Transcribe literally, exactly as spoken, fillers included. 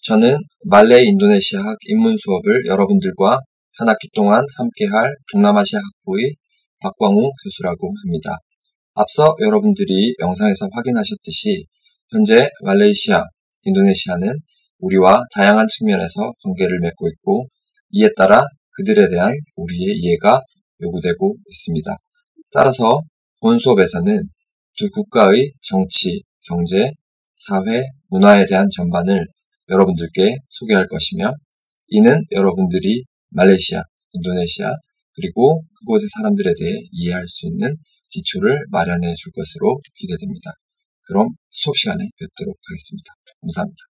저는 말레이 인도네시아학 입문 수업을 여러분들과 한 학기 동안 함께할 동남아시아 학부의 박광우 교수라고 합니다. 앞서 여러분들이 영상에서 확인하셨듯이 현재 말레이시아, 인도네시아는 우리와 다양한 측면에서 관계를 맺고 있고 이에 따라 그들에 대한 우리의 이해가 요구되고 있습니다. 따라서 본 수업에서는 두 국가의 정치, 경제, 사회, 문화에 대한 전반을 여러분들께 소개할 것이며 이는 여러분들이 말레이시아, 인도네시아 그리고 그곳의 사람들에 대해 이해할 수 있는 기초를 마련해 줄 것으로 기대됩니다. 그럼 수업 시간에 뵙도록 하겠습니다. 감사합니다.